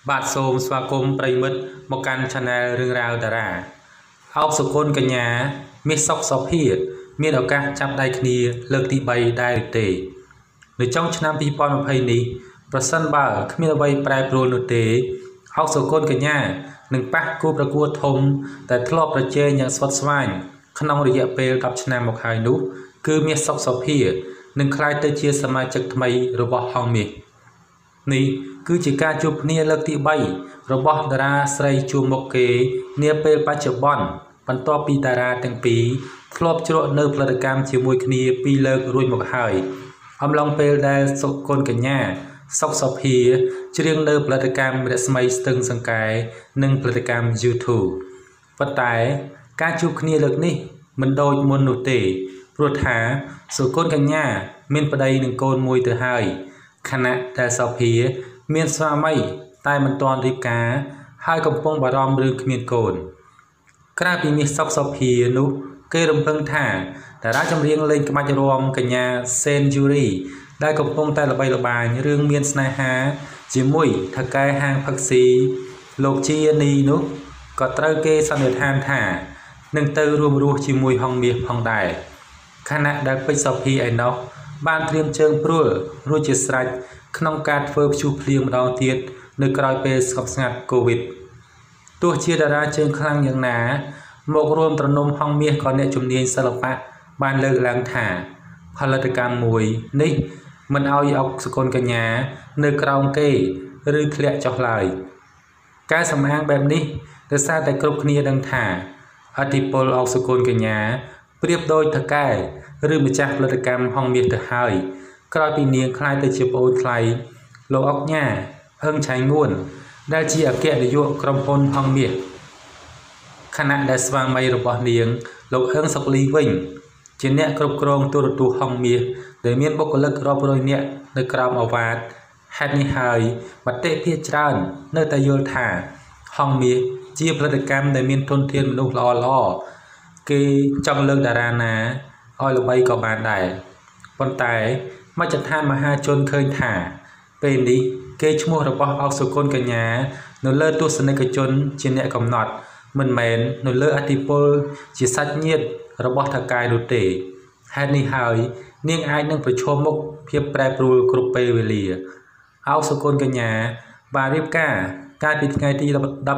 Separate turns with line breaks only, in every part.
បាទសូមស្វាគមន៍ប្រិមិត្តមកកាន់ Channel រឿងរ៉ាវតារាអោបសុគន្ធកញ្ញាមាសសុកសុភាមានឱកាសចាប់ដៃគ្នាលើកទី3ដែរទេនៅចុងឆ្នាំ2020នេះប្រសិនបើគ្មានអ្វីប្រែប្រួលនោះទេអោបសុគន្ធកញ្ញានឹងប៉ះគូប្រកួតធំតែធ្លាប់ប្រជែងយ៉ាងស្វិតស្វាញក្នុងរយៈពេល10ឆ្នាំមកហើយនោះគឺមាសសុកសុភានឹងក្លាយទៅជាសមាជិកថ្មីរបស់ហងមាសនេះគឺជាការជួបគ្នាលើកទី3របស់តារាស្រីជួបមុខគេនាពេលបច្ចុប្បន្នបន្ទាប់ពីតារាទាំងពីរធ្លាប់ជ្រក់នៅផលិតកម្មជាមួយគ្នា2លើករួចមកហើយអំឡុងពេលដែលសុគន្ធកញ្ញាសុកសុភាច្រៀងនៅផលិតកម្មរស្មីស្ទឹងសង្កែនិងផលិតកម្ម YouTube ប៉ុន្តែការជួបគ្នាលើកនេះមិនដូចមុននោះទេព្រោះថាសុគន្ធកញ្ញាមានប្តីនិងកូនមួយទៅហើយខណៈដែលសុភាមានស្វាមីតែមិនទាន់រៀបការហើយកំពុងបារម្ភរឿងគ្មានកូនក្រៅពីមាសសុកសុភានោះគេរំពឹងថាតារាចម្រៀងលេងក្បាច់រាំកញ្ញាសេនយូរីដែលកំពុងតែល្បីល្បាញរឿងមានស្នេហាជាមួយថៅកែហាងផឹកស៊ីលោកជានីនោះក៏ត្រូវគេសន្និដ្ឋានថានឹងទៅរួមរស់ជាមួយហងមាសផងដែរខណៈដែលពេជ្រសុភាឯណោះបានត្រៀមជើងព្រួលរួចជាស្រេចក្នុងការធ្វើព្យុះភ្លៀងម្ដងទៀតនៅក្រោយពេលស្ងប់ស្ងាត់កូវីដទោះជាតារាជើងខ្លាំងយ៉ាងណាមករួមត្រនំហងមាសក៏អ្នកជំនាញសិល្បៈបានលើកឡើងថាផលិតកម្មមួយនេះមិនឲ្យអុកសុគន្ធកញ្ញានៅក្រោមគេឬធ្លាក់ចុះឡើយការសម្អាងបែបនេះដោយសារតែគ្រប់គ្នាដឹងថាអធិពលអុកសុគន្ធកញ្ញាប្រៀបដូចថៅកែឬម្ចាស់ផលិតកម្មហងមាសទៅហើយក្រោយពីនាងខ្លាយទៅជាប្អូនថ្លៃលោកអុកញ៉ាហឹងឆៃងួនដែលជាអគ្គនាយកក្រុមហ៊ុនហងមាសខណៈដែលស្វាមីរបស់នាងលោកហឹងសុកលីវិញជាអ្នកគ្រប់គ្រងទូរទស្សន៍ហងមាសដែលមានបុគ្គលិករាប់រយនាក់នៅក្រោមអាវ៉ាតហេតុនេះហើយមតិភាគច្រើននៅតែយល់ថាហងមាសជាផលិតកម្មដែលមានធនធានមនុស្សល្អៗគេចង់លើកតារាណាឲ្យល្បីក៏បានដែរប៉ុន្តែមជ្ឈដ្ឋានមហាជនឃើញថាពេលនេះគេឈ្មោះរបស់អុកសុគន្ធកញ្ញានៅលើទស្សនិកជនជាអ្នកកំណត់មិនមែននៅលើអធិពលជាសាច់ញាតិរបស់ថៅកែនោះទេហេតុនេះហើយនាងអាចនឹងប្រឈមមុខភាពប្រែប្រួលគ្រប់ពេលវេលាអុកសុគន្ធកញ្ញាបានរៀបការកាលពីថ្ងៃទី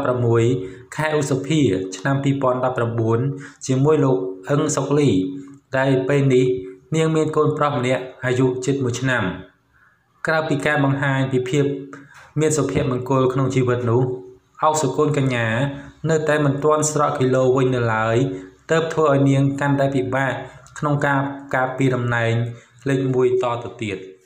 16ខែឧសភាឆ្នាំ2019ជាមួយលោកហឹងសុកលីដែលពេលនេះនាងមានកូនប្រុសម្នាក់អាយុជិត1ឆ្នាំក្រៅពីការបង្ហាញពីភាពមានសុភមង្គលក្នុងជីវិតនោះអុកសុគន្ធកញ្ញានៅតែមិនទាន់ស្រកគីឡូវិញនៅឡើយទើបធ្វើឲ្យនាងកាន់តែពិបាកក្នុងការពារតំណែងលេខ1តទៅទៀត